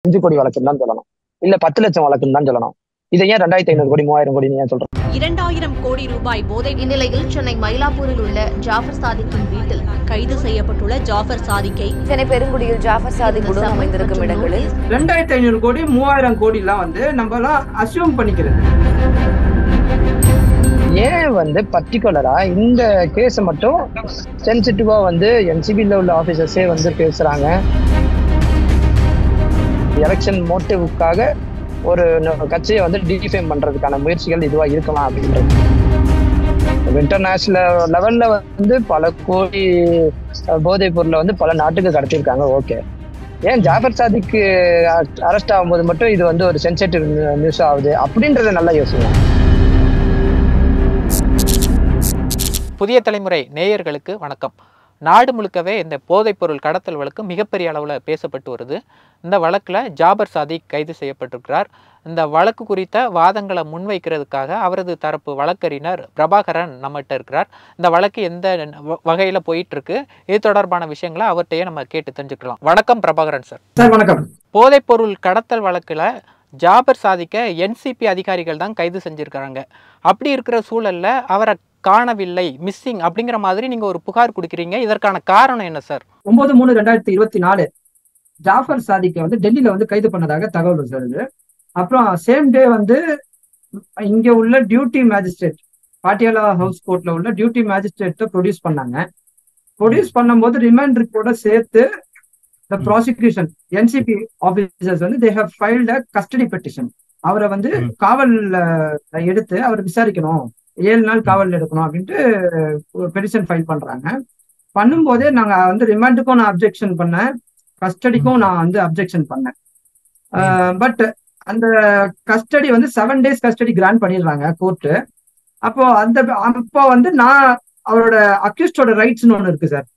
5 கோடி வழக்குன்னு தான் சொல்லணும், இல்ல 10 லட்சம் வழக்குன்னு தான் சொல்லணும். இதை ஏன் 2500 கோடி 3000 கோடி ஏன் சொல்றோம்? 2000 கோடி ரூபாய் போதை. இந்நிலையில் சென்னை மயிலாப்பூரில் உள்ள ஜாஃபர் சாதிக்கின் வீட்டில் கைது செய்யப்பட்டுள்ள ஜாஃபர் சாதிக்கை சென்னை பெருங்குடியில் ஜாஃபர் சாதிக் உடன் அமைந்திருக்கும் இடங்களில் 2500 கோடி 3000 கோடி எல்லாம் நம்மளாம் அசியூம் பண்ணிக்கிறது. ஏன் பர்டிகுலரா இந்த கேஸ் மட்டும் சென்சிட்டிவா என்சிபில உள்ள ஆபீசர்ஸே பேசுறாங்க. எலெக்ஷன் மோட்டிவுக்காக ஒரு கட்சியை டிஃபேம் பண்றதுக்கான முயற்சிகள் இதுவா இருக்கலாம் அப்படின்றது. இன்டர்நேஷனல் லெவல்ல பல கோடி போதைப் பொருளை பல நாட்டுக்கு கடத்திருக்காங்க. ஓகே, ஏன் ஜாஃபர் சாதிக்கு அரெஸ்ட் ஆகும்போது மட்டும் இது ஒரு சென்சிட்டிவ் நியூஸ் ஆகுது அப்படின்றத நல்லா யோசிங்க. புதிய தலைமுறை நேயர்களுக்கு வணக்கம். நாடு முழுக்கவே இந்த போதைப்பொருள் கடத்தல் வழக்கு மிகப்பெரிய அளவில் பேசப்பட்டு வருது. இந்த வழக்கில் ஜாபர் சாதிக் கைது செய்யப்பட்டிருக்கிறார். இந்த வழக்கு குறித்த வாதங்களை முன்வைக்கிறதுக்காக அவரது தரப்பு வழக்கறிஞர் பிரபாகரன் நம்மகிட்ட இருக்கிறார். இந்த வழக்கு எந்த வகையில் போயிட்டுருக்கு, இது தொடர்பான விஷயங்களை அவர்கிட்டயே நம்ம கேட்டு தெரிஞ்சுக்கலாம். வணக்கம் பிரபாகரன் சார். சார் வணக்கம். போதைப்பொருள் கடத்தல் வழக்கில் ஜாபர் சாதிக்கை என்சிபி அதிகாரிகள் தான் கைது செஞ்சுருக்கிறாங்க. அப்படி இருக்கிற சூழலில் அவரை காணவில்லை, மிஸ்ஸிங் அப்படிங்கிற மாதிரி நீங்க ஒரு புகார் கொடுக்குறீங்க. இதற்கான காரணம் என்ன சார்? 9/3/2024 ஜாஃபர் சாதிக்கை டெல்லியில கைது பண்ணதாக தகவல் வருது. அப்புறம் சேம் டே இங்க உள்ள டியூட்டி மேஜிஸ்ட்ரேட் பாட்டியாலா ஹவுஸ் கோர்ட்ல உள்ள டியூட்டி மேஜிஸ்ட்ரேட் ப்ரொடியூஸ் பண்ணாங்க. ப்ரொடியூஸ் பண்ணும்போது ரிமாண்ட் ரிப்போர்ட்டை சேர்த்து the prosecution NCP officers they have filed a custody petition. அவரை காவல்ல எடுத்து அவர் விசாரிக்கணும், 7 நாள் காவல் எடுக்கணும் அப்படின்ட்டு பெட்டிஷன் ஃபைல் பண்றாங்க. பண்ணும்போதே நாங்க ரிமாண்டுக்கும் நான் அப்ஜெக்ஷன் பண்ணேன், கஸ்டடிக்கும் நான் அப்ஜெக்ஷன் பண்ணேன். பட் அந்த கஸ்டடி 7 days கஸ்டடி கிராண்ட் பண்ணிடுறாங்க கோர்ட்டு. அப்போ நான் அவரோட அக்யூஸ்டோட ரைட்ஸ்னு ஒண்ணு இருக்கு சார்.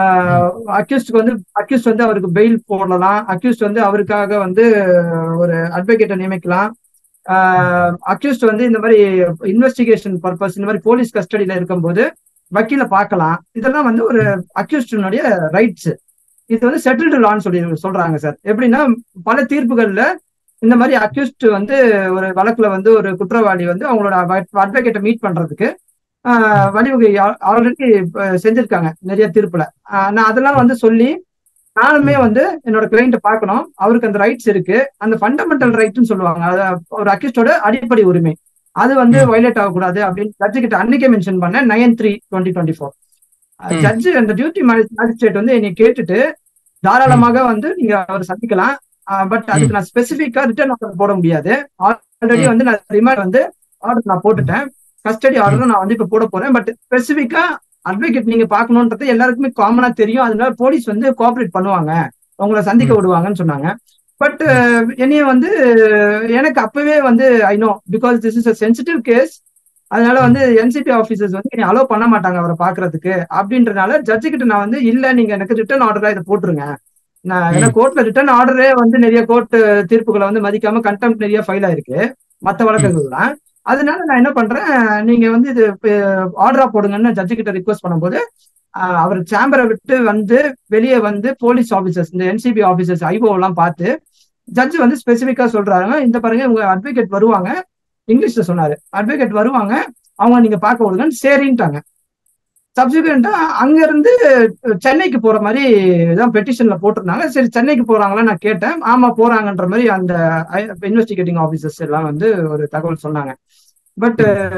அக்யூஸ்ட் அவருக்கு பெயில் போடலாம், அக்யூஸ்ட் அவருக்காக ஒரு அட்வொகேட்டை நியமிக்கலாம், அக்யூஸ்ட் இந்த மாதிரி இன்வெஸ்டிகேஷன் பர்பஸ் இந்த மாதிரி போலீஸ் கஸ்டடியில இருக்கும்போது வக்கீல பார்க்கலாம். இதெல்லாம் ஒரு அக்யூஸ்டினுடைய ரைட்ஸ். இது செட்டில்டு லான்னு சொல்றாங்க சார். எப்படின்னா பல தீர்ப்புகள்ல இந்த மாதிரி அக்யூஸ்ட் ஒரு வழக்குல ஒரு குற்றவாளி அவங்களோட அட்வொகேட்டை மீட் பண்றதுக்கு வழிவகை ஆல்ரெடி செஞ்சிருக்காங்க நிறைய தீர்ப்புல. நான் அதெல்லாம் சொல்லி நானுமே என்னோட கிளைண்ட்டை பார்க்கணும், அவருக்கு அந்த ரைட்ஸ் இருக்கு, அந்த ஃபண்டமெண்டல் ரைட்னு சொல்லுவாங்க, ஒரு அக்யூஸ்டோட அடிப்படை உரிமை, அது வயலேட் ஆகக்கூடாது அப்படின்னு ஜட்ஜு கிட்ட அன்னைக்கே மென்ஷன் பண்ணேன் 9/3/2024. ஜட்ஜு அந்த டியூட்டி மேஜிஸ்ட்ரேட் என்னை கேட்டுட்டு தாராளமாக நீங்க அவர் சந்திக்கலாம், பட் அதுக்கு நான் ஸ்பெசிபிக்கா ரிட்டர்ன் ஆர்டர் போட முடியாது. ஆல்ரெடி நான் ரிமாண்ட் ஆர்டர் நான் போட்டுட்டேன், கஸ்டடி ஆர்டர் நான் இப்ப போட போறேன். பட் ஸ்பெசிபிக்கா அட்வொகேட் நீங்க பாக்கணும்ன்றது எல்லாருக்குமே காமனா தெரியும், அதனால போலீஸ் கோஆபரேட் பண்ணுவாங்க, உங்களை சந்திக்க விடுவாங்கன்னு சொன்னாங்க. பட் என்னைய எனக்கு அப்பவே I know because this is a sensitive case, அதனால என்சிபி ஆபீசர்ஸ் என்னை அலோவ் பண்ண மாட்டாங்க அவரை பாக்குறதுக்கு. அப்படின்றதுனால ஜட்ஜு கிட்ட நான் இல்ல நீங்க எனக்கு ரிட்டர்ன் ஆர்டரா இதை போட்டுருங்க, நான் ஏன்னா கோர்ட்ல ரிட்டர்ன் ஆர்டரே நிறைய கோர்ட் தீர்ப்புகளை மதிக்காம கண்டெம்ட் நிறைய ஃபைல் ஆயிருக்கு மற்ற வழக்குகள்லாம். அதனால நான் என்ன பண்றேன், நீங்க இது ஆர்டரா போடுங்கன்னு ஜட்ஜு கிட்ட ரிக்வஸ்ட் பண்ணும்போது அவர் சேம்பரை விட்டு வெளியே போலீஸ் ஆபீசர்ஸ் இந்த என்சிபி ஆபீசர்ஸ் ஐஓ எல்லாம் பார்த்து ஜட்ஜு ஸ்பெசிபிக்கா சொல்றாங்க, இந்த பாருங்க உங்க அட்வொகேட் வருவாங்க, இங்கிலீஷ்ல சொன்னாரு, அட்வொகேட் வருவாங்க, அவங்க நீங்க பார்க்க விடுங்கன்னு சரின்ட்டாங்க. சப்சிக்வெண்டா அங்க இருந்து சென்னைக்கு போற மாதிரி தான் பெட்டிஷன்ல போட்டிருந்தாங்க. சரி சென்னைக்கு போறாங்களா நான் கேட்டேன், ஆமா போறாங்கன்ற மாதிரி அந்த இன்வெஸ்டிகேட்டிங் ஆபீசர்ஸ் எல்லாம் ஒரு தகவல் சொன்னாங்க. பட்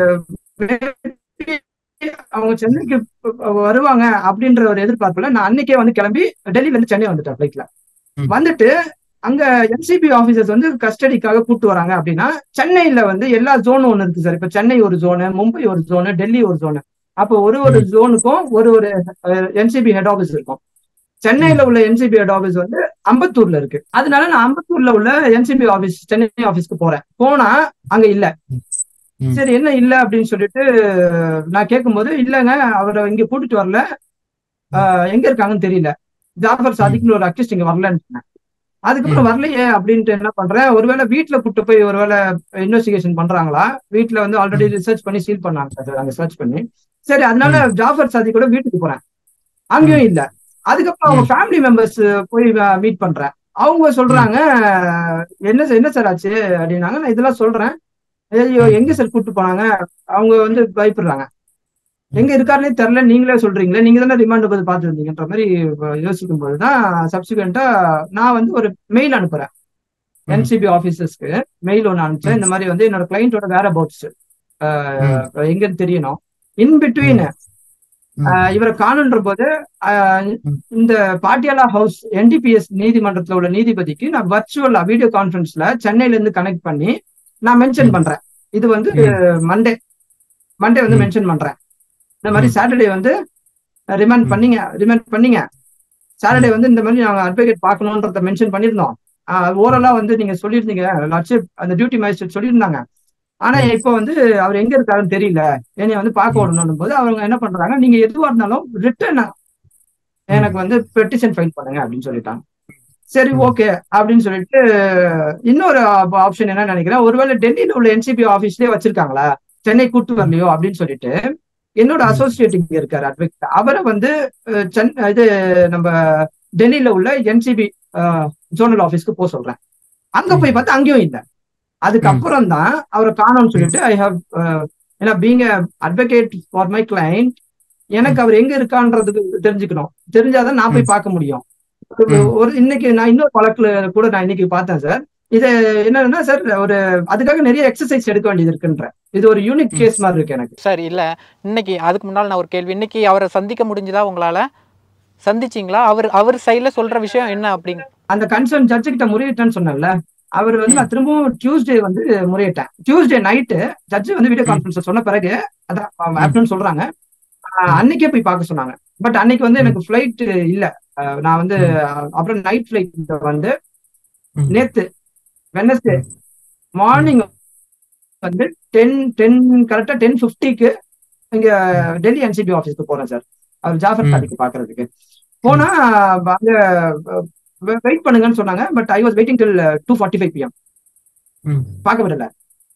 அவங்க சென்னைக்கு வருவாங்க அப்படின்ற ஒரு எதிர்பார்ப்புல நான் அன்னைக்கே கிளம்பி டெல்லியில சென்னை வந்துட்டேன் ஃபிளைட்ல. வந்துட்டு அங்க என்சிபி ஆபீசர்ஸ் கஸ்டடிக்காக கூட்டு வராங்க. அப்படின்னா சென்னையில எல்லா ஜோனும் ஒண்ணு இருக்கு சார். இப்ப சென்னை ஒரு ஜோனு, மும்பை ஒரு ஜோனு, டெல்லி ஒரு ஜோனு. அப்போ ஒரு ஜோனுக்கும் ஒரு என்சிபி ஹெட் ஆபீஸ் இருக்கும். சென்னையில உள்ள என்சிபி ஹெட் ஆபீஸ் அம்பத்தூர்ல இருக்கு. அதனால நான் அம்பத்தூர்ல உள்ள என்சிபி ஆபீஸ் சென்னை ஆபீஸ்க்கு போறேன். போனா அங்க இல்ல. சரி என்ன இல்ல அப்படின்னு சொல்லிட்டு நான் கேட்கும்போது, இல்லங்க அவரை இங்க கூட்டிட்டு வரல, எங்க இருக்காங்கன்னு தெரியல, ஜாஃபர் சாதிக்னு ஒரு அக்யூஸ்ட் இங்க வரலன்னு. அதுக்கப்புறம் வரலையே அப்படின்ட்டு என்ன பண்றேன், ஒருவேளை வீட்டுல கூட்டு போய் ஒருவேளை இன்வெஸ்டிகேஷன் பண்றாங்களா, வீட்டுல ஆல்ரெடி ரிசர்ச் பண்ணி சீல் பண்ணாங்க அங்க சர்ச் பண்ணி. சரி அதனால ஜாஃபர் சாதிக் கூட வீட்டுக்கு போறேன், அங்கேயும் இல்ல. அதுக்கப்புறம் அவங்க ஃபேமிலி மெம்பர்ஸ் போய் மீட் பண்றேன், அவங்க சொல்றாங்க, என்ன சார் ஆச்சு அப்படின்னாங்க. நான் இதெல்லாம் சொல்றேன். ஐயோ எங்க சார் கூப்பிட்டு போனாங்க? அவங்க வந்து பயப்படுறாங்க. எங்க இருக்காருன்னே தெரியல, நீங்களே சொல்றீங்களே, நீங்க தானே ரிமாண்ட் போது பார்த்துருந்தீங்கன்ற மாதிரி யோசிக்கும் போதுதான் சப்சிக்வெண்டா நான் வந்து ஒரு மெயில் அனுப்புறேன் என்சிபி ஆபீசர்ஸ்க்கு. மெயில் ஒன்று அனுப்பிச்சேன். இந்த மாதிரி வந்து என்னோட கிளைண்டோட வேற அபவுட்ஸ் எங்கன்னு தெரியணும். இன் பிட்வீன் இவரை காணுன்ற போது இந்த பாட்டியாலா ஹவுஸ் என்டிபிஎஸ் நீதிமன்றத்துல உள்ள நீதிபதிக்கு நான் வர்ச்சுவலா வீடியோ கான்பரன்ஸ்ல சென்னையில இருந்து கனெக்ட் பண்ணி நான் மென்ஷன் பண்றேன். இது வந்து மண்டே வந்து மென்ஷன் பண்றேன். இந்த மாதிரி சாட்டர்டே வந்து ரிமாண்ட் பண்ணீங்க. சாட்டர்டே வந்து இந்த மாதிரி நாங்க அட்வொகேட் பார்க்கணுன்றத மென்ஷன் பண்ணியிருந்தோம். ஓரலா வந்து நீங்க சொல்லியிருந்தீங்க, அந்த டியூட்டி மேஜிஸ்ட்ரேட் சொல்லியிருந்தாங்க. ஆனா இப்போ வந்து அவர் எங்க இருக்காருன்னு தெரியல, என்னைய வந்து பார்க்க விடணும் போது அவங்க என்ன பண்றாங்க, நீங்க எதுவா இருந்தாலும் ரிட்டர்ன் எனக்கு வந்து பெட்டிஷன் ஃபைல் பண்ணுங்க அப்படின்னு சொல்லிட்டாங்க. சரி ஓகே அப்படின்னு சொல்லிட்டு இன்னொரு ஆப்ஷன் என்ன நினைக்கிறேன், ஒருவேளை டெல்லியில உள்ள என்சிபி ஆபீஸ்லயே வச்சிருக்காங்களா, சென்னை கூட்டு வரலையோ அப்படின்னு சொல்லிட்டு என்னோட அசோசியேட் இங்க இருக்காரு அட்வொகேட், அவரை வந்து இது நம்ம டெல்லியில உள்ள என்சிபி ஜோனல் ஆபீஸ்க்கு போக சொல்றேன். அங்க போய் பார்த்தா அங்கேயும் இல்லை. அதுக்கப்புறம் தான் அவரை காணோம்னு சொல்லிட்டு ஐ ஹவ் ஏன்னா being advocate for my client, எனக்கு அவர் எங்க இருக்கான்றதுக்கு தெரிஞ்சுக்கணும். தெரிஞ்சாதான் நான் போய் பார்க்க முடியும். இன்னைக்கு நான் இன்னொரு வழக்குல கூட நான் இன்னைக்கு பார்த்தேன் சார். இது என்னன்னா சார், ஒரு அதுக்காக நிறைய எக்ஸசைஸ் எடுக்க வேண்டியது இருக்குன்ற, இது ஒரு யூனிக் கேஸ் மாதிரி இருக்கு எனக்கு. சார் இல்ல இன்னைக்கு அதுக்கு முன்னால் நான் ஒரு கேள்வி, இன்னைக்கு அவரை சந்திக்க முடிஞ்சதா உங்களால? சந்திச்சிங்களா? அவர் சைட்ல சொல்ற விஷயம் என்ன அப்படிங்க? அந்த கன்சர்ன் ஜட்ஜு கிட்ட முறையிட்டேன்னு சொன்னேன்ல, அவர் வந்து நான் திரும்பவும் டியூஸ்டே வந்து முறையிட்டேன். டியூஸ்டே நைட்டு ஜட்ஜு வந்து வீடியோ கான்பரன்ஸ் சொன்ன பிறகு அதான் ஆப்டர்நூன் சொல்றாங்க, அன்னைக்கே போய் பார்க்க சொன்னாங்க. பட் அன்னைக்கு வந்து எனக்கு ஃபிளைட் இல்ல. நான் வந்து அப்புறம் நைட் ஃபிளைட் வந்து நேத்து வெனஸ்டே மார்னிங் வந்து 10 கரெக்டா 10:50க்கு இங்க டெல்லி என்சிபி ஆபீஸ்க்கு போறேன் சார், அவர் ஜாஃபர் சாதிக்கு பாக்குறதுக்கு. போனா அங்க வெயிட் பண்ணுங்கன்னு சொன்னாங்க. But I was waiting till 2:45 PM. பார்க்க விடல.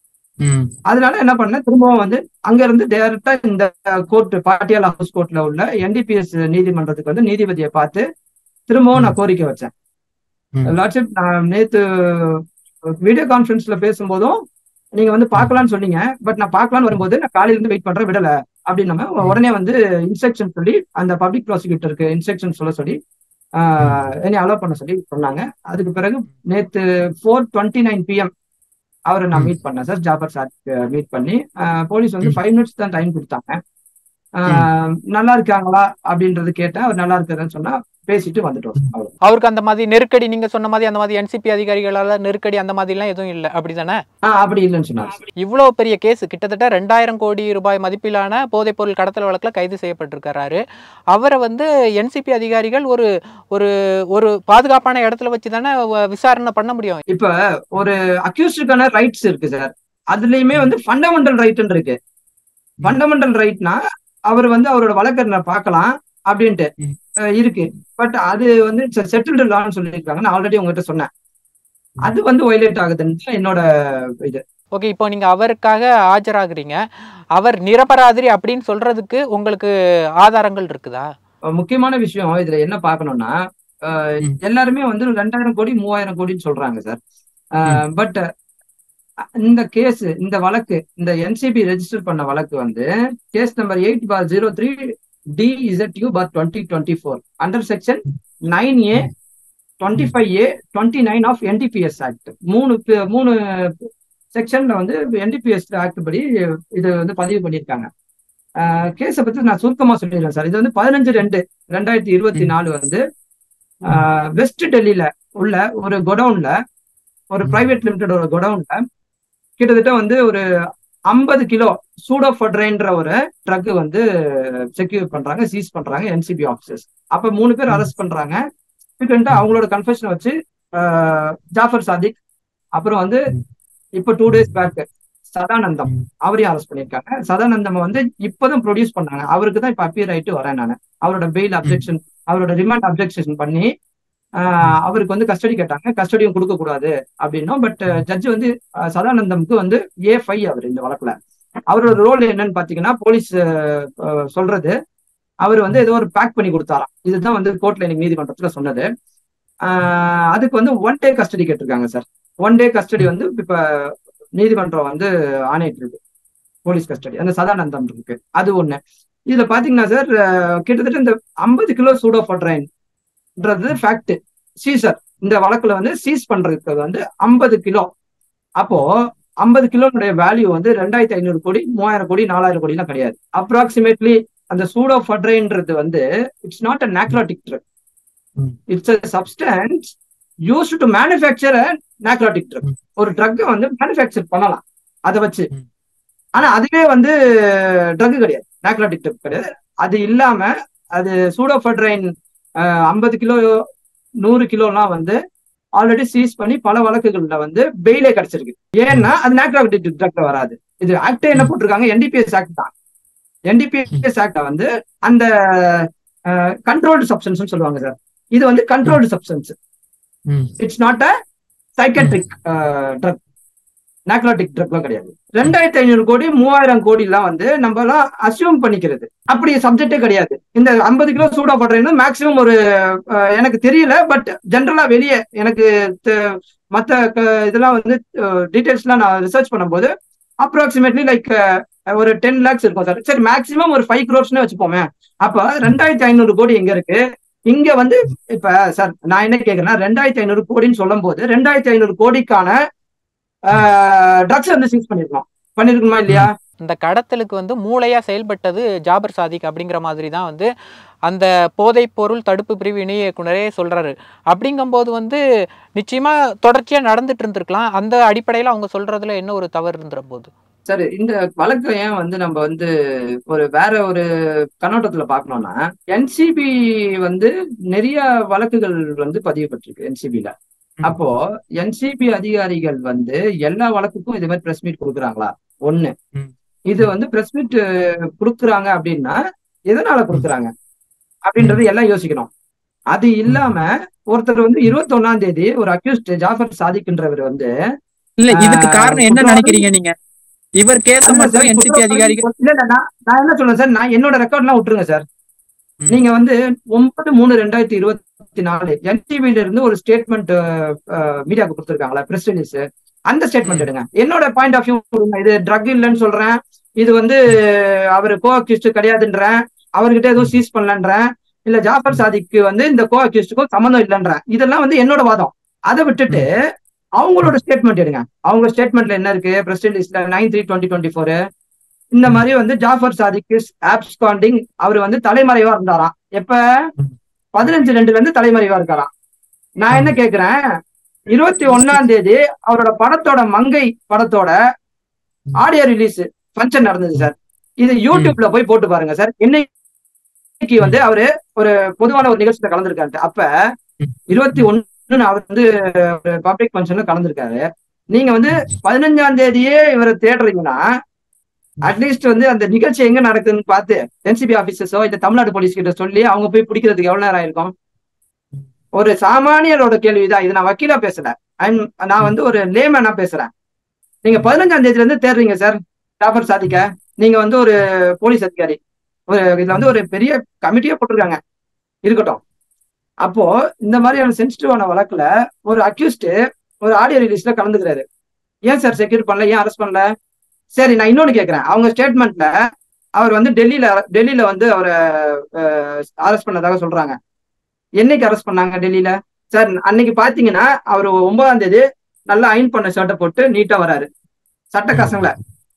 அதனால என்ன பண்ணேன், திரும்பவும் வந்து அங்க இருந்து டைரக்டா இந்த கோர்ட் பாட்டியாலா ஹவுஸ் கோர்ட்ல உள்ள என்டிபிஎஸ் நீதிமன்றத்துக்கு வந்து நீதிபதியை பார்த்து திரும்பவும் நான் கோரிக்கை வச்சேன். லார்ட்ஷிப், நான் நேத்து வீடியோ கான்பரன்ஸ்ல பேசும்போதும் நீங்க வந்து பார்க்கலாம்னு சொன்னீங்க, பட் நான் பார்க்கலான்னு வரும்போது நான் காலையில இருந்து வெயிட் பண்றேன், விடல அப்படின்னு உடனே வந்து இன்ஸ்ட்ரக்ஷன் சொல்லி அந்த பப்ளிக் ப்ராசிக்யூட்டருக்கு இன்ஸ்ட்ரக்ஷன் சொல்ல சொல்லி என்னை அலோவ் பண்ண சொல்லி சொன்னாங்க. அதுக்கு பிறகு நேத்து 4:29 PM அவரை நான் மீட் பண்ணேன் சார், ஜாஃபர் சார் மீட் பண்ணி. போலீஸ் வந்து 5 minutes தான் டைம் கொடுத்தாங்க. நல்லா இருக்காங்களா அப்படின்றது கேட்டேன். அவர் நல்லா இருக்காருன்னு சொன்னா பேசிட்டு வந்துட்டோம். அவருக்கு அந்த மாதிரி நெருக்கடி, நீங்க சொன்ன மாதிரி அந்த மாதிரி என்சிபி அதிகாரிகளால நெருக்கடி அந்த மாதிரி எல்லாம் எதுவும் இல்லை அப்படிதானே? அப்படி இல்லைன்னு சொன்னாங்க. இவ்வளவு பெரிய கேஸ், கிட்டத்தட்ட 2000 கோடி ரூபாய் மதிப்பிலான போதைப் பொருள் கடத்தல் வழக்குல கைது செய்யப்பட்டிருக்கிறாரு. அவரை வந்து என்சிபி அதிகாரிகள் ஒரு ஒரு ஒரு பாதுகாப்பான இடத்துல வச்சுதானே விசாரணை பண்ண முடியும். இப்ப ஒரு அக்யூஸ்டுக்கான ரைட்ஸ் இருக்கு சார், அதுலயுமே வந்து ஃபண்டமெண்டல் ரைட்னு இருக்கு. ஃபண்டமெண்டல் ரைட்னா அவர் வந்து அவரோட வழக்கறிஞரை பார்க்கலாம் அப்படின்ட்டு இருக்கு. பட் அது வந்து செட்டில்டு லான்னு சொல்லியிருக்காங்க. நான் ஆல்ரெடி உங்ககிட்ட சொன்னேன், அது வந்து வயலேட் ஆகுதுன்னு என்னோட இது. ஓகே, இப்போ நீங்க அவருக்காக ஆஜராகிறீங்க, அவர் நிரபராதி அப்படின்னு சொல்றதுக்கு உங்களுக்கு ஆதாரங்கள் இருக்குதா? முக்கியமான விஷயம் இதுல என்ன பார்க்கணும்னா, எல்லாருமே வந்து 2000 கோடி 3000 கோடின்னு சொல்றாங்க சார். பட் இந்த கேஸ், இந்த வழக்கு, இந்த என்சிபி ரெஜிஸ்டர் பண்ண வழக்கு வந்து case number 8/03 DZU/2024 under section 9A 25A 29 of NDPS act. மூணு செக்ஷன்ல வந்து என்டிபிஎஸ் ஆக்ட் படி இது வந்து பதிவு பண்ணியிருக்காங்க. கேஸை பத்தி நான் சுருக்கமா சொல்லிடுறேன் சார். இது வந்து 15/2/2024 வந்து வெஸ்ட் டெல்லியில உள்ள ஒரு குடவுன்ல, ஒரு பிரைவேட் லிமிடெட் ஒரு குடவுன்ல கிட்டத்தட்ட வந்து ஒரு 50 கிலோ சூடோஃபட்ரைன்ற ஒரு ட்ரக் வந்து செக்யூர் பண்றாங்க, சீஸ் பண்றாங்க என்சிபி ஆஃபீஸர்ஸ். அப்ப 3 பேர் அரெஸ்ட் பண்றாங்க. அவங்களோட கன்ஃபெஷனை வச்சு ஜாஃபர் சாதிக், அப்புறம் வந்து இப்ப 2 days பேக் சதானந்தம், அவரையும் அரெஸ்ட் பண்ணியிருக்காங்க. சதானந்தம் வந்து இப்பதான் ப்ரொடியூஸ் பண்ணாங்க. அவருக்கு தான் இப்ப அப்பியர் ஆயிட்டு வரேன் நான். அவரோட பெயில் அப்ஜெக்ஷன், அவரோட ரிமாண்ட் அப்ஜெக்ஷன் பண்ணி அவருக்கு வந்து கஸ்டடி கேட்டாங்க, கஸ்டடியும் கொடுக்க கூடாது அப்படின்னும். பட் ஜட்ஜ் வந்து சதானந்தம்க்கு வந்து A5 அவர் இந்த வழக்குல. அவரோட ரோல் என்னன்னு பாத்தீங்கன்னா, போலீஸ் சொல்றது அவர் வந்து ஏதோ ஒரு பேக் பண்ணி கொடுத்தாராம். இதுதான் வந்து கோர்ட்ல இன்னைக்கு நீதிமன்றத்துல சொன்னது. அதுக்கு வந்து 1 டே கஸ்டடி கேட்டிருக்காங்க சார். 1 டே கஸ்டடி வந்து இப்ப நீதிமன்றம் வந்து ஆணையிட்டு இருக்கு, போலீஸ் கஸ்டடி அந்த சதானந்தம் இருக்கு. அது ஒண்ணு. இதுல பாத்தீங்கன்னா சார், கிட்டத்தட்ட இந்த 50 கிலோ சூடோஃபெட்ரைன்ன்றது ஃபேக்ட் சீசர். இந்த வழக்குல வந்து சீஸ் பண்றதுக்கு வந்து 50 கிலோ. அப்போ 50 கிலோனுடைய வேல்யூ வந்து 2500 கோடி, 3000 கோடி, 4000 கோடிலாம் கிடையாது. அப்ராக்சிமேட்லி அந்த சூடோஃபெட்ரைன்றது வந்து it's not a narcotic drug, it's a substance used to manufacture a narcotic drug. ஒரு ட்ரக்கை வந்து மேனுஃபேக்சர் பண்ணலாம் அதை வச்சு. ஆனா அதுவே வந்து ட்ரக் கிடையாது, நாக்ரோட்டிக் ட்ரக் கிடையாது. அது இல்லாம அது சூடோஃபெட்ரைன் 50 கிலோ 100 கிலோலாம் வந்து ஆல்ரெடி சீஸ் பண்ணி பல வழக்குகள்ல வந்து பெயிலே கிடைச்சிருக்கு. ஏன்னா அது நாக்ரோட்டிக் ட்ரக்ல வராது. இது ஆக்டே என்ன போட்டிருக்காங்க, என்டிபிஎஸ் ஆக்ட் தான். என்டிபிஎஸ் ஆக்ட வந்து அந்த கண்ட்ரோல்டு சப்ஸ்டன்ஸ் சொல்லுவாங்க சார். இது வந்து controlled substance, it's not a psychiatric drug, narcotic ட்ரக்லாம் கிடையாது. 2500 கோடி 3000 கோடி எல்லாம் வந்து நம்ம எல்லாம் அசியூம் பண்ணிக்கிறது, அப்படி சப்ஜெக்டே கிடையாது. இந்த 50 கிலோ சூடோஃபெட்ரைன் மேக்சிமம் ஒரு எனக்கு தெரியல, பட் ஜென்ரலா வெளியே எனக்கு மற்ற இதெல்லாம் வந்து டீடைல்ஸ்லாம் நான் ரிசர்ச் பண்ணும்போது அப்ராக்சிமேட்லி லைக் ஒரு 10 lakhs இருக்கும் சார். சரி, மேக்சிமம் ஒரு 5 crores வச்சுப்போமே. அப்ப 2500 கோடி எங்க இருக்கு இங்க வந்து? இப்ப சார் நான் என்ன கேக்குறேன்னா, 2500 கோடின்னு சொல்லும் போது 2500 கோடிக்கான ட்ரக்ஸ் வந்து சீஸ் பண்ணிருக்கணுமா இல்லையா? இந்த கடத்தலுக்கு வந்து மூளையா செயல்பட்டது ஜாபர் சாதிக் அப்படிங்கிற மாதிரி தான் வந்து அந்த போதைப் பொருள் தடுப்பு பிரிவு இணை இயக்குனரே சொல்றாரு. அப்படிங்கும்போது வந்து நிச்சயமா தொடர்ச்சியா நடந்துட்டு இருந்திருக்கலாம். அந்த அடிப்படையில அவங்க சொல்றதுல என்ன ஒரு தவறு இருந்துற போது? சார், இந்த வழக்கு ஏன் வந்து நம்ம வந்து ஒரு வேற ஒரு கண்ணோட்டத்துல பாக்கணும்னா, என்சிபி வந்து நிறைய வழக்குகள் வந்து பதியப்பட்டிருக்கு என்சிபில. அப்போ என்சிபி அதிகாரிகள் வந்து எல்லா வழக்குக்கும் இதே மாதிரி பிரஸ் மீட் கொடுக்குறாங்களா? ஒண்ணு. இது வந்து பிரஸ் மீட் கொடுக்குறாங்க அப்படின்னா எதனால கொடுக்குறாங்க அப்படின்றது எல்லாம் யோசிக்கணும். அது இல்லாம ஒருத்தர் வந்து 21ஆம் தேதி ஒரு அக்யூஸ்ட் ஜாஃபர் சாதிக்ன்றவர் வந்து இல்ல, இதுக்கு காரணம் என்ன நினைக்கிறீங்க நீங்க? இவர் கேஸ் மட்டும் என்சிபி அதிகாரிகள் இல்ல நான் என்ன சொல்றேன் சார், நான் என்னோட ரெக்கார்ட் எல்லாம் விட்டுருங்க சார். நீங்க வந்து 9/3/2024 என்டிவில இருந்து ஒரு ஸ்டேட்மெண்ட் மீடியாவுக்கு கொடுத்துருக்காங்களா, பிரஸ் ரிலீஸ், அந்த ஸ்டேட்மெண்ட் எடுங்க. என்னோட பாயிண்ட் ஆஃப் வியூ, இது ட்ரக் இல்லைன்னு சொல்றேன், இது வந்து அவரு கோ அக்யூஸ்ட் கிடையாதுன்றேன், அவர்கிட்ட எதுவும் சீஸ் பண்ணலன்றேன், இல்ல ஜாஃபர் சாதிக்கு வந்து இந்த கோ அக்யூஸ்டுக்கும் சம்மந்தம் இல்லைன்றேன். இதெல்லாம் வந்து என்னோட வாதம். அதை விட்டுட்டு அவங்களோட ஸ்டேட்மெண்ட் எடுங்க. அவங்க ஸ்டேட்மெண்ட்ல என்ன இருக்கு? பிரஸ் ரிலீஸ்ல 9/3/2024 இந்த மாதிரி வந்து ஜாஃபர் சாதிக் ஆப்ஸ்காண்டிங், அவர் வந்து தலைமறைவா இருந்தாராம். எப்ப? 15/2 இருந்து தலைமறைவா இருக்காராம். நான் என்ன கேக்குறேன், 21ஆம் தேதி அவரோட படத்தோட மங்கை படத்தோட ஆடியோ ரிலீஸ் ஃபங்க்ஷன் நடந்தது சார். இது யூடியூப்ல போய் போட்டு பாருங்க சார். என்னைக்கு வந்து அவரு ஒரு பொதுவான ஒரு நிகழ்ச்சியில கலந்துருக்காரு. அப்ப 21 அவர் வந்து பப்ளிக் ஃபங்க்ஷன்ல கலந்துருக்காரு. நீங்க வந்து 15ஆம் தேதியே இவரை தேடுறீங்கன்னா அட்லீஸ்ட் வந்து அந்த நிகழ்ச்சி எங்க நடக்குதுன்னு பார்த்து என்சிபி ஆபீசர்ஸோ இல்ல தமிழ்நாடு போலீஸ் கிட்ட சொல்லி அவங்க போய் பிடிக்கிறதுக்கு எவ்வளவு நேரம் ஆயிருக்கும்? ஒரு சாமானியரோட கேள்விதான் இது. நான் வக்கீலா பேசல, நான் வந்து ஒரு லேமேனா பேசுறேன். நீங்க 15ஆம் தேதியில இருந்து தேடுறீங்க சார் ஜாஃபர் சாதிக்க. நீங்க வந்து ஒரு போலீஸ் அதிகாரி, இதுல வந்து ஒரு பெரிய கமிட்டியே போட்டிருக்காங்க, இருக்கட்டும். அப்போ இந்த மாதிரியான சென்சிட்டிவான வழக்குல ஒரு அக்யூஸ்ட் ஒரு ஆடியோ ரிலீஸ்ல கலந்துக்கிறாரு. ஏன் சார் செக்யூர் பண்ணல, ஏன் அரெஸ்ட் பண்ணல? சரி, நான் இன்னொன்னு கேட்கிறேன். அவங்க ஸ்டேட்மெண்ட்ல அவர் வந்து டெல்லியில வந்து அவரை அரெஸ்ட் பண்ணதாக சொல்றாங்க. என்னைக்கு அரெஸ்ட் பண்ணாங்க டெல்லியில? சார் அன்னைக்கு பாத்தீங்கன்னா அவர் 9ஆம் தேதி நல்லா அயன் பண்ண ஷர்ட்டை போட்டு நீட்டா வராரு, சட்ட கசங்கள.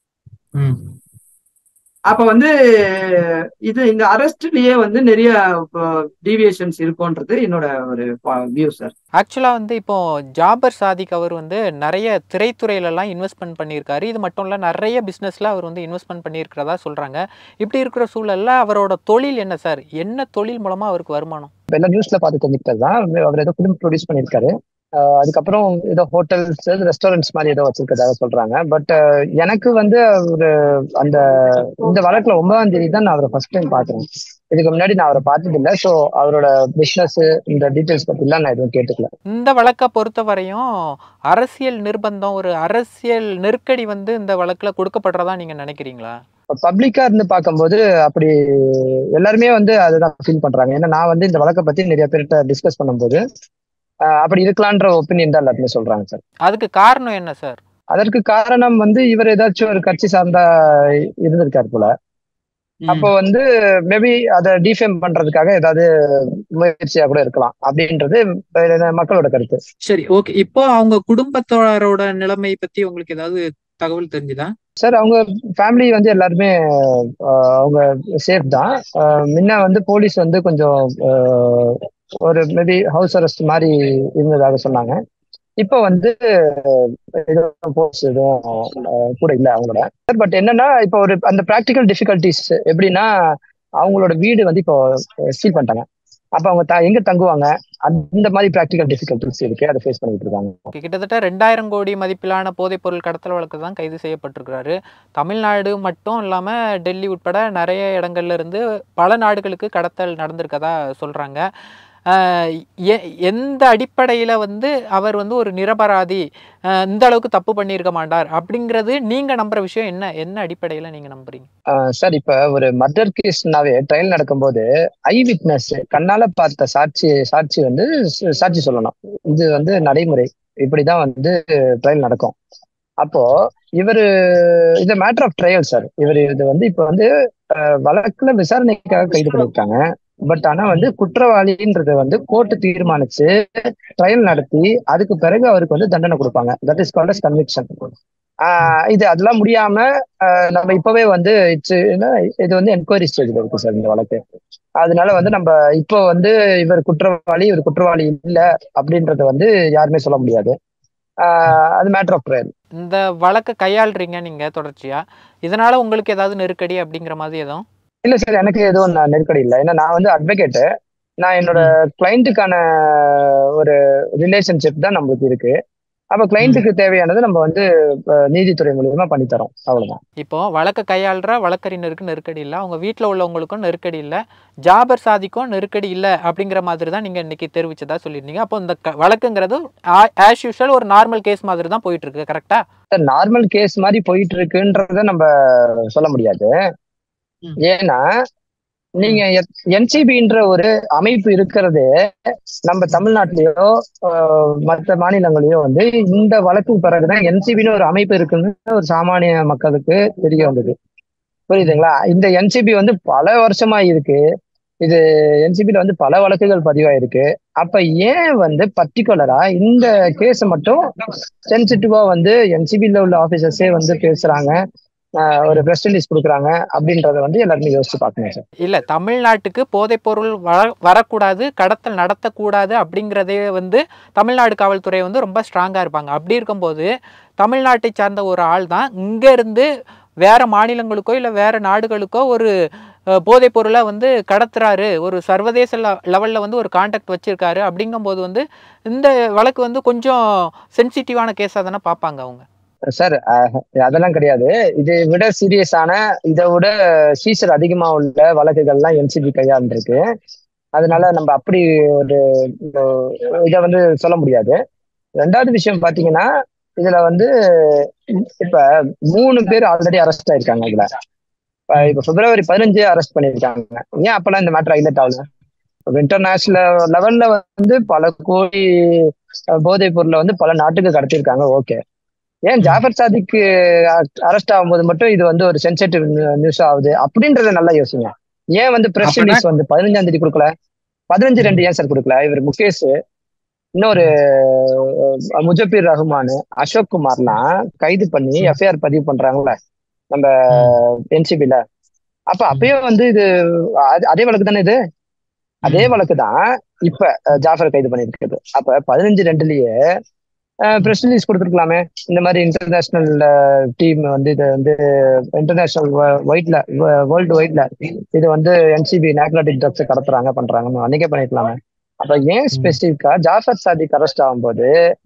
அப்ப வந்து இந்த அரெஸ்ட்லயே வந்து நிறைய டீவியேஷன்ஸ் இருக்கும்ன்றது என்னோட ஒரு வியூ சார். ஆக்சுவலா வந்து இப்போ ஜாபர் சாதிக் அவர் வந்து நிறைய திரைத்துறையிலலாம் இன்வெஸ்ட்மெண்ட் பண்ணியிருக்காரு. இது மட்டும் இல்லை, நிறைய பிஸ்னஸ்ல அவர் வந்து இன்வெஸ்ட்மெண்ட் பண்ணியிருக்கிறதா சொல்றாங்க. இப்படி இருக்கிற சூழல்ல அவரோட தொழில் என்ன சார்? என்ன தொழில் மூலமா அவருக்கு வருமானம்? எல்லாம் நியூஸ்ல பார்த்து தெரிஞ்சுக்கிட்டது தான். அவர் ஏதோ ஃபிலிம் ப்ரொடியூஸ் பண்ணியிருக்காரு. அதுக்கப்புறம் ஏதோ ஹோட்டல்ஸ் ரெஸ்டாரண்ட்ஸ் மாதிரி ஏதோ வச்சிருக்கிறதாக சொல்றாங்க. பட் எனக்கு வந்து ஒரு இந்த வழக்குல 9ஆம் தேதி தான் நான் அவரை ஃபர்ஸ்ட் டைம் பாக்குறேன். இதுக்கு முன்னாடி நான் அவரை பார்த்தது இல்லை. ஸோ அவரோட பிசினஸ் இந்த டீட்டெயில்ஸ் பத்திலாம் நான் எதுவும் கேட்டுக்கல. இந்த வழக்கை பொறுத்த வரையும் அரசியல் நிர்பந்தம், ஒரு அரசியல் நெருக்கடி வந்து இந்த வழக்குல கொடுக்கப்படுறதா நீங்க நினைக்கிறீங்களா? பப்ளிக்கா இருந்து பார்க்கும்போது அப்படி எல்லாருமே வந்து அதுதான் ஃபீல் பண்றாங்க. ஏன்னா நான் வந்து இந்த வழக்கை பத்தி நிறைய பேர்கிட்ட டிஸ்கஸ் பண்ணும்போது அப்படி இருக்கலான்ற ஒப்பீனியன் தான் எல்லாருமே சொல்றாங்க சார். அதுக்கு காரணம் என்ன சார்? அதற்கு காரணம் வந்து இவர் ஏதாச்சும் ஒரு கட்சி சார்ந்தா இருந்திருக்காரு போல. அப்போ வந்து மேபி அதை டிஃபேம் பண்றதுக்காக ஏதாவது முயற்சியா கூட இருக்கலாம் அப்படின்றது மக்களோட கருத்து. சரி, ஓகே. இப்போ அவங்க குடும்பத்தோட நிலைமை பத்தி உங்களுக்கு ஏதாவது தகவல் தெரிஞ்சுதா சார்? அவங்க ஃபேமிலி வந்து எல்லாருமே அவங்க சேஃப் தான். முன்ன வந்து போலீஸ் வந்து கொஞ்சம் ஒரு மேபி ஹவுஸ் அரெஸ்ட் மாதிரி இருந்ததாக சொன்னாங்க. இப்போ வந்து போலீஸ் எதுவும் கூட இல்லை அவங்களோட. பட் என்னன்னா இப்போ ஒரு அந்த ப்ராக்டிக்கல் டிஃபிகல்டிஸ் எப்படின்னா, அவங்களோட வீடு வந்து இப்போ சீல் பண்ணிட்டாங்க. அப்ப அவங்க எங்க தங்குவாங்க, அந்த மாதிரி பிராக்டிகல் டிஃபிகல்டிஸ் இருக்கு, அதை ஃபேஸ் பண்ணிட்டு இருக்காங்க. கிட்டத்தட்ட 2000 கோடி மதிப்பிலான போதைப் பொருள் கடத்தல் வழக்கு தான் கைது செய்யப்பட்டிருக்கிறாரு. தமிழ்நாடு மட்டும் இல்லாம டெல்லி உட்பட நிறைய இடங்கள்ல இருந்து பல நாடுகளுக்கு கடத்தல் நடந்திருக்கதா சொல்றாங்க. எந்த அடிப்படையில வந்து அவர் வந்து ஒரு நிரபராதி, இந்த அளவுக்கு தப்பு பண்ணியிருக்க மாட்டார் அப்படிங்கிறது நீங்க நம்புற விஷயம் என்ன? என்ன அடிப்படையில நீங்க நம்புறீங்க சார்? இப்ப ஒரு மர்டர் கேஸ்னாவே ட்ரையல் நடக்கும்போது ஐ விட்னஸ், கண்ணால பார்த்த சாட்சி வந்து சாட்சி சொல்லணும். இது வந்து நடைமுறை, இப்படிதான் வந்து ட்ரையல் நடக்கும். அப்போ இவரு இது மேட்டர் ஆஃப் ட்ரையல் சார். இது வந்து இப்ப வந்து வழக்குல விசாரணைக்காக கைது பண்ணிருக்காங்க. பட் ஆனா வந்து குற்றவாளின்றது வந்து கோர்ட்டு தீர்மானிச்சு ட்ரையல் நடத்தி அதுக்கு பிறகு அவருக்கு வந்து தண்டனை கொடுப்பாங்க. That is called as conviction. இது அதெல்லாம் முடியாம நம்ம இப்பவே வந்து இது வந்து என்கொயரி ஸ்டேஜ்ல இருக்கு சார் இந்த வழக்கு. அதனால வந்து நம்ம இப்போ வந்து இவர் குற்றவாளி இல்லை அப்படின்றத வந்து யாருமே சொல்ல முடியாது. அது மேட்டர் ஆஃப் ட்ரையல். இந்த வழக்கை கையாளுறீங்க நீங்க தொடர்ச்சியா, இதனால உங்களுக்கு ஏதாவது நெருக்கடி அப்படிங்கிற மாதிரி எதுவும்? இல்ல சார், எனக்கு எதுவும் நெருக்கடி இல்லை. ஏன்னா நான் வந்து அட்வொகேட்டு. நான் என்னோட கிளைண்ட்டுக்கான ஒரு ரிலேஷன்ஷிப் தான் நம்மளுக்கு இருக்கு. அப்ப கிளைண்ட்டுக்கு தேவையானது நம்ம வந்து நீதித்துறை மூலியமா பண்ணித்தரோம், அவ்வளவுதான். இப்போ வழக்கை கையாளுற வழக்கறிஞருக்கு நெருக்கடி இல்லை, அவங்க வீட்டில் உள்ளவங்களுக்கும் நெருக்கடி இல்லை, ஜாபர் சாதிக்கும் நெருக்கடி இல்லை அப்படிங்கிற மாதிரி தான் நீங்க இன்னைக்கு தெரிவிச்சதா சொல்லியிருந்தீங்க. அப்போ இந்த வழக்குங்கிறது ஆஸ் யூஷுவல் ஒரு நார்மல் கேஸ் மாதிரி தான் போயிட்டு இருக்கு, கரெக்டா? சார், நார்மல் கேஸ் மாதிரி போயிட்டு இருக்குன்றத நம்ம சொல்ல முடியாது. ஏன்னா நீங்க என்சிபின்ற ஒரு அமைப்பு இருக்கிறது நம்ம தமிழ்நாட்டிலேயோ மற்ற மாநிலங்களையோ வந்து இந்த வழக்கு பிறகுதான் என்சிபின்னு ஒரு அமைப்பு இருக்குன்னு ஒரு சாமானிய மக்களுக்கு தெரிய வந்தது. புரியுதுங்களா? இந்த என்சிபி வந்து பல வருஷமா இருக்கு. இது என்சிபில வந்து பல வழக்குகள் பதிவாயிருக்கு. அப்ப ஏன் வந்து பர்டிகுலரா இந்த கேஸை மட்டும் சென்சிட்டிவா வந்து என்சிபில உள்ள ஆபீசர்ஸே வந்து பேசுறாங்க, ஒரு பிரஸ் ரிலீஸ் கொடுக்குறாங்க அப்படின்றத வந்து எல்லாருமே யோசிச்சு பார்க்கணும் சார். இல்ல, தமிழ்நாட்டுக்கு போதைப் பொருள் வரக்கூடாது, கடத்தல் நடத்தக்கூடாது அப்படிங்கிறதே வந்து தமிழ்நாடு காவல்துறை வந்து ரொம்ப ஸ்ட்ராங்கா இருப்பாங்க. அப்படி இருக்கும்போது தமிழ்நாட்டை சார்ந்த ஒரு ஆள் தான் இங்க இருந்து வேற மாநிலங்களுக்கோ இல்லை வேற நாடுகளுக்கோ ஒரு போதைப் பொருளை வந்து கடத்துறாரு, ஒரு சர்வதேச லெவலில் வந்து ஒரு கான்டாக்ட் வச்சிருக்காரு அப்படிங்கும்போது வந்து இந்த வழக்கு வந்து கொஞ்சம் சென்சிட்டிவான கேஸாக தானே பார்ப்பாங்க அவங்க. சார், அதெல்லாம் கிடையாது. இதை விட சீரியஸான, இதை விட சீசர் அதிகமா உள்ள வழக்குகள்லாம் என்சிபி கையாண்டிருக்கு. அதனால நம்ம அப்படி ஒரு இதை வந்து சொல்ல முடியாது. ரெண்டாவது விஷயம் பாத்தீங்கன்னா, இதுல வந்து இப்ப 3 பேர் ஆல்ரெடி அரெஸ்ட் ஆயிருக்காங்க. இதுல இப்ப February 15 அரெஸ்ட் பண்ணிருக்காங்க. ஏன் அப்பெல்லாம் இந்த மேட்டர் ஹைலைட் ஆகல? இன்டர்நேஷனல் லெவல்ல வந்து பல கோடி போதைப் பொருளை வந்து பல நாட்டுக்கு கடத்திருக்காங்க. ஓகே, ஏன் ஜாஃபர் சாதிக்கு அரெஸ்ட் ஆகும்போது மட்டும் இது வந்து ஒரு சென்சிட்டிவ் நியூஸ் ஆகுது அப்படின்றத நல்லா யோசிங்க. ஏன் வந்து பிரஸ் ரிலீஸ் வந்து 15ஆம் தேதி கொடுக்கல, 15/2 ஏன் சார் கொடுக்கல? இவர் முகேஷ், இன்னொரு முஜப்பீர் ரஹ்மான், அசோக் குமார்லாம் கைது பண்ணி எஃப்ஐஆர் பதிவு பண்றாங்கல்ல நம்ம என்சிபில. அப்ப அப்பயும் வந்து இது அதே வழக்கு தானே, இது அதே வழக்கு தான் இப்ப ஜாஃபர் கைது பண்ணிருக்கிறது. அப்ப 15/2லயே பிரஸ் ரிலீஸ் கொடுத்துருக்கலாமே. இந்த மாதிரி இன்டர்நேஷனல் டீம் வந்து இதை வந்து இன்டர்நேஷனல் வேர்ல்டு வைட்ல இது வந்து என்சிபி நார்கோட்டிக் ட்ரக்ஸ் கடத்துறாங்க பண்றாங்கன்னு அன்னைக்கே பண்ணிருக்கலாமே. அப்ப ஏன் ஸ்பெசிஃபிக்கா ஜாஃபர் சாதிக் அரெஸ்ட் ஆகும்போது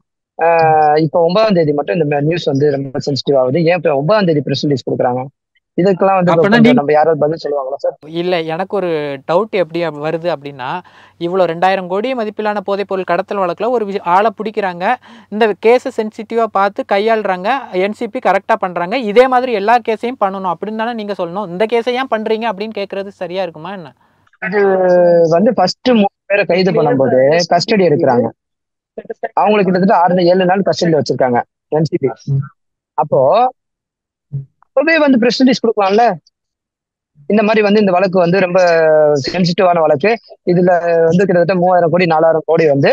இப்ப 9ஆம் தேதி மட்டும் இந்த நியூஸ் வந்து ரொம்ப சென்சிட்டிவ் ஆகுது? ஏன் இப்ப 9ஆம் தேதி பிரஸ் ரிலீஸ் கொடுக்குறாங்க? இதுக்கெல்லாம் வந்து நம்ம யாராவது பதில் சொல்லுவாங்களா சார்? இல்ல, எனக்கு ஒரு டவுட் எப்படி வருது அப்படின்னா, இவ்வளோ 2000 கோடி மதிப்பிலான போதைப் பொருள் கடத்தல் வழக்கில் ஒரு ஆளை பிடிக்கிறாங்க, இந்த கேஸை சென்சிட்டிவாக பார்த்து கையாளுறாங்க, என்சிபி கரெக்டாக பண்ணுறாங்க, இதே மாதிரி எல்லா கேஸையும் பண்ணணும் அப்படின்னு தானே நீங்கள் சொல்லணும். இந்த கேஸை ஏன் பண்ணுறீங்க அப்படின்னு கேட்குறது சரியா இருக்குமா என்ன? இது வந்து ஃபர்ஸ்ட் 3 பேரை கைது பண்ணும்போது கஸ்டடி எடுக்கிறாங்க. அவங்களுக்கு கிட்டத்தட்ட 6-7 நாள் கஸ்டடியில வச்சிருக்காங்க என்சிபி. அப்போ அப்பவே வந்து பிரஸ் ரிலீஸ் கொடுக்கலாம்ல. இந்த மாதிரி வந்து இந்த வழக்கு வந்து ரொம்ப சென்சிட்டிவான வழக்கு. இதுல வந்து கிட்டத்தட்ட 3000 கோடி 4000 கோடி வந்து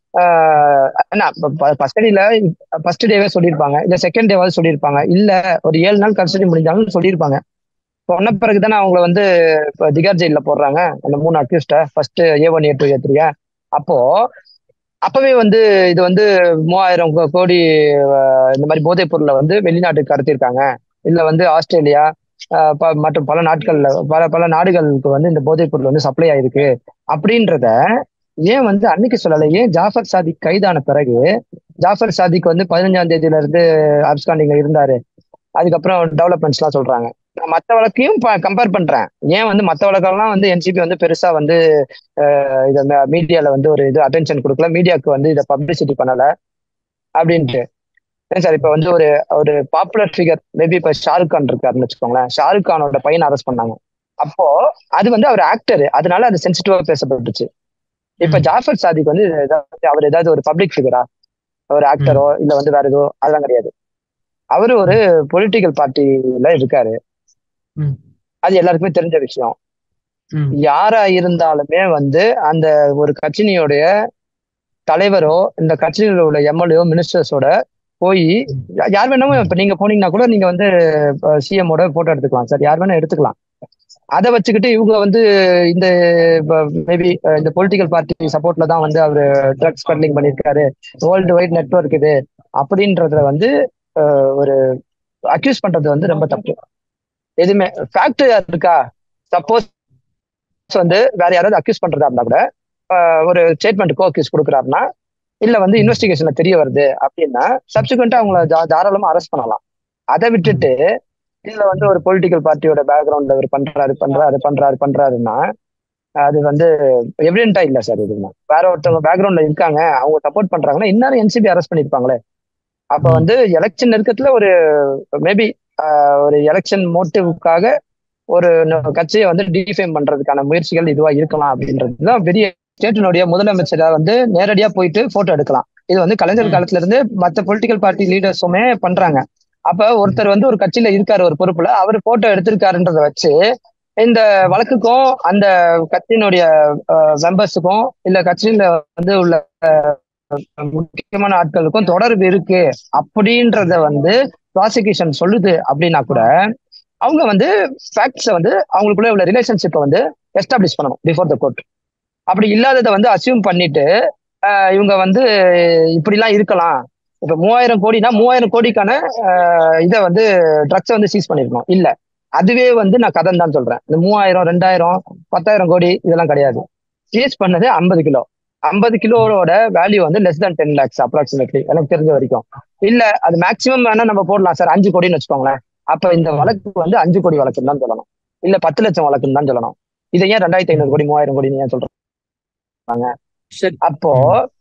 கஸ்டடியில ஃபர்ஸ்ட் டேவே சொல்லியிருப்பாங்க, இல்ல செகண்ட் டேவாவது சொல்லியிருப்பாங்க, இல்ல ஒரு 7 நாள் கஸ்டடி முடிஞ்சாலும் சொல்லியிருப்பாங்க. சொன்ன பிறகுதானே அவங்களை வந்து திகார் ஜெயில போடுறாங்க அந்த 3 அக்யூஸ்ட, ஃபர்ஸ்ட் A1 A2 A3. அப்போ அப்பவே வந்து இது வந்து 3000 கோடி இந்த மாதிரி போதைப் பொருளை வந்து வெளிநாட்டுக்கு கடத்திருக்காங்க, இல்ல வந்து ஆஸ்திரேலியா மற்றும் பல நாடுகளுக்கு வந்து இந்த போதைப் பொருள் வந்து சப்ளை ஆயிருக்கு அப்படின்றத ஏன் வந்து அன்னைக்கு சொல்லலை? ஏன் ஜாஃபர் சாதிக் கைதான பிறகு, ஜாஃபர் சாதிக் வந்து 15ஆம் தேதியில இருந்து அப்ஸ்காண்டிங்ல இருந்தாரு, அதுக்கப்புறம் டெவலப்மெண்ட்ஸ் எல்லாம் சொல்றாங்க. நான் மற்ற வழக்கையும் கம்பேர் பண்றேன். ஏன் வந்து மற்ற வழக்கெல்லாம் வந்து என்சிபி வந்து பெருசா வந்து இதை மீடியால வந்து ஒரு இது அட்டென்ஷன் கொடுக்கல, மீடியாவுக்கு வந்து இதை பப்ளிசிட்டி பண்ணல அப்படின்ட்டு. சார் இப்ப வந்து ஒரு பாப்புலர் ஃபிகர், மேபி இப்ப ஷாருக் கான் இருக்காருன்னு வச்சுக்கோங்களேன், ஷாருக் கானோட பையனை அரெஸ்ட் பண்ணாங்க. அப்போ அது வந்து அவர் ஆக்டர், அதனால அது சென்சிட்டிவா பேசப்பட்டுச்சு. இப்ப ஜாஃபர் சாதிக் வந்து அவர் ஏதாவது ஒரு பப்ளிக் ஃபிகரா, ஒரு ஆக்டரோ இல்ல வந்து வேற ஏதோ, அதெல்லாம் கிடையாது. அவரு ஒரு பொலிட்டிக்கல் பார்ட்டில இருக்காரு, அது எல்லாருக்குமே தெரிஞ்ச விஷயம். யாரா இருந்தாலுமே வந்து அந்த ஒரு கட்சியினுடைய தலைவரோ இந்த கட்சியில் உள்ள எம்எல்ஏ மினிஸ்டர்ஸோட போய் யார் வேணாமோ, இப்ப நீங்க போனீங்கன்னா கூட நீங்க வந்து சிஎம்மோட போட்டோ எடுத்துக்கலாம் சார், யார் வேணா எடுத்துக்கலாம். அதை வச்சுக்கிட்டு இவங்க வந்து இந்த மேபி இந்த பொலிட்டிக்கல் பார்ட்டி சப்போர்ட்ல தான் வந்து அவரு ட்ரக்ஸ் ஸ்மக்லிங் பண்ணியிருக்காரு, வேர்ல்டு வைட் நெட்வொர்க் இது அப்படின்றத வந்து ஒரு அக்யூஸ் பண்றது வந்து ரொம்ப தப்பு. எதுவுமே ஃபேக்ட் இருக்கா? சப்போஸ் வந்து வேற யாராவது அக்யூஸ் பண்றதா இருந்தா கூட ஒரு ஸ்டேட்மெண்ட் அக்யூஸ் கொடுக்குறாருன்னா, இல்ல வந்து இன்வெஸ்டிகேஷன்ல தெரிய வருது அப்படின்னா சப்சிக்வெண்டா அவங்கள தாராளமா அரெஸ்ட் பண்ணலாம். அதை விட்டுட்டு இதுல வந்து ஒரு பொலிட்டிக்கல் பார்ட்டியோட பேக்ரவுண்ட்ல அவர் பண்றாருன்னா அது வந்து எவிடென்டா இல்ல சார். இது வேற ஒருத்தவங்க பேக்ரவுண்ட்ல இருக்காங்க, அவங்க சப்போர்ட் பண்றாங்கன்னா இன்னும் என்சிபி அரெஸ்ட் பண்ணிருப்பாங்களே. அப்ப வந்து எலெக்ஷன் நெருக்கத்துல ஒரு மேபி ஒரு எலெக்ஷன் மோட்டிவுக்காக ஒரு கட்சியை வந்து டிஃபேம் பண்றதுக்கான முயற்சிகள் இதுவா இருக்கலாம் அப்படின்றதுதான் பெரிய. ஸ்டேட்டினுடைய முதலமைச்சரா வந்து நேரடியா போயிட்டு போட்டோ எடுக்கலாம். இது வந்து கலைஞர் காலத்துல இருந்து மற்ற பொலிட்டிக்கல் பார்ட்டி லீடர்ஸுமே பண்றாங்க. அப்ப ஒருத்தர் வந்து ஒரு கட்சியில இருக்காரு ஒரு பொறுப்புல, அவர் போட்டோ எடுத்திருக்காருன்றத வச்சு இந்த வழக்குக்கும் அந்த கட்சியினுடைய மெம்பர்ஸுக்கும் இல்ல கட்சியில வந்து உள்ள முக்கியமான ஆட்களுக்கும் தொடர்பு இருக்கு அப்படின்றத வந்து ப்ராசிக்யூஷன் சொல்லுது அப்படின்னா கூட அவங்க வந்து ஃபேக்ட்ஸை வந்து அவங்களுக்குள்ள உள்ள ரிலேஷன்ஷிப்பை வந்து எஸ்டாப்ளிஷ் பண்ணணும் பிஃபோர் த கோர்ட். அப்படி இல்லாததை வந்து அசியூம் பண்ணிட்டு இவங்க வந்து இப்படிலாம் இருக்கலாம். இப்ப 3000 கோடினா 3000 கோடிக்கான இதை வந்து ட்ரக்ஸை வந்து சீஸ் பண்ணிருக்கணும். இல்ல அதுவே வந்து நான் கதை தான் சொல்றேன். இந்த 3000 2000 10,000 கோடி இதெல்லாம் கிடையாது. சீஸ் பண்ணது 50 கிலோ. 50 கிலோவோட வேல்யூ வந்து லெஸ் than 10 lakhs அப்ராக்சிமேட்லி எனக்கு தெரிஞ்ச வரைக்கும். இல்ல அது மேக்சிமம் வேணா நம்ம போடலாம் சார் 5 கோடின்னு வச்சுக்கோங்களேன். அப்ப இந்த வழக்கு வந்து 5 கோடி வழக்குன்னு தான் சொல்லணும், இல்ல 10 லட்சம் வழக்குன்னு தான் சொல்லணும். இதை ஏன் 2500 கோடி 3000 கோடி ஏன் சொல்றாங்க? அப்போ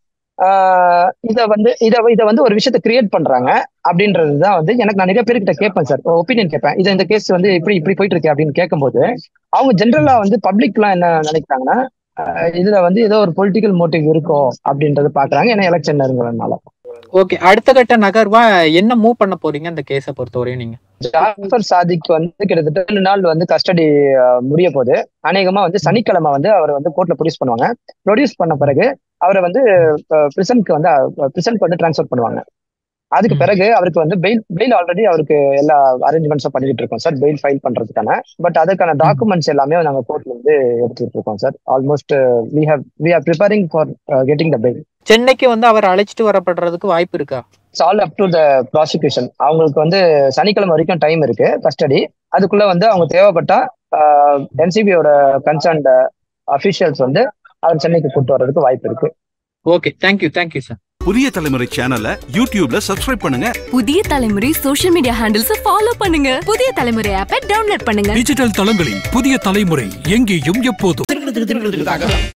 இத வந்து ஒரு விஷயத்த கிரியேட் பண்றாங்க அப்படின்றதுதான் வந்து எனக்கு. நான் நிறைய பேர்கிட்ட கேட்பேன் சார், ஒப்பீனியன் கேட்பேன். இது இந்த கேஸ் வந்து இப்படி போயிட்டு இருக்கு அப்படின்னு கேட்கும்போது அவங்க ஜென்ரலா வந்து பப்ளிக்லாம் என்ன நினைக்கிறாங்கன்னா, இதுல வந்து ஏதோ ஒரு பொலிட்டிக்கல் மோட்டிவ் இருக்கும் அப்படின்றது பாக்குறாங்க, ஏன்னா எலெக்ஷன் நெருங்குறதுனால. ஓகே, அடுத்த கட்ட நகர்வா என்ன மூவ் பண்ண போறீங்க அந்த கேஸை பொறுத்தவரையும்? நீங்க ஜாஃபர் சாதிக் வந்து கிட்டத்தட்ட 2 நாள் வந்து கஸ்டடி முடிய போது, அநேகமா வந்து சனிக்கிழமை வந்து அவரை வந்து கோர்ட்ல ப்ரொடியூஸ் பண்ணுவாங்க. ப்ரொடியூஸ் பண்ண பிறகு அவரை வந்து பிரிசனுக்கு வந்து டிரான்ஸ்ஃபர் பண்ணுவாங்க. அதுக்கு பிறகு அவருக்கு வந்து பெயில் ஆல்ரெடி அவருக்கு எல்லா அரேஞ்ச்மெண்ட்ஸும் பண்ணிட்டு இருக்கோம் சார், பெயில் ஃபைல் பண்றதுக்கான. பட் அதுக்கான டாக்குமெண்ட்ஸ் எல்லாமே நாங்கள் கோர்ட்ல இருந்து எடுத்துட்டு இருக்கோம் sir. Almost we are preparing for getting the bail. சென்னைக்கு வந்து அவர் அழைச்சிட்டு வரப்படுறதுக்கு வாய்ப்பு இருக்கா? It's all up to the prosecution. அவங்களுக்கு வந்து சனிக்கிழமை வரைக்கும் டைம் இருக்கு கஸ்டடி. அதுக்குள்ள வந்து அவங்க தேவைப்பட்டா என்சிபியோட கன்சர்ன்ட் அபிஷியல்ஸ் வந்து அவர் சென்னைக்கு கூட்டு வர்றதுக்கு வாய்ப்பு இருக்கு. Okay, thank you sir. Puthiya Thalaimurai சேனலை யூடியூப்ல சப்ஸ்கிரைப் பண்ணுங்க. புதிய தலைமுறை சோஷியல் மீடியா ஹேண்டில்ஸ் ஃபாலோ பண்ணுங்க. புதிய தலைமுறை ஆப்பை டவுன்லோட் பண்ணுங்க. டிஜிட்டல் தளங்களில் புதிய தலைமுறை எங்கேயும் எப்போதும்.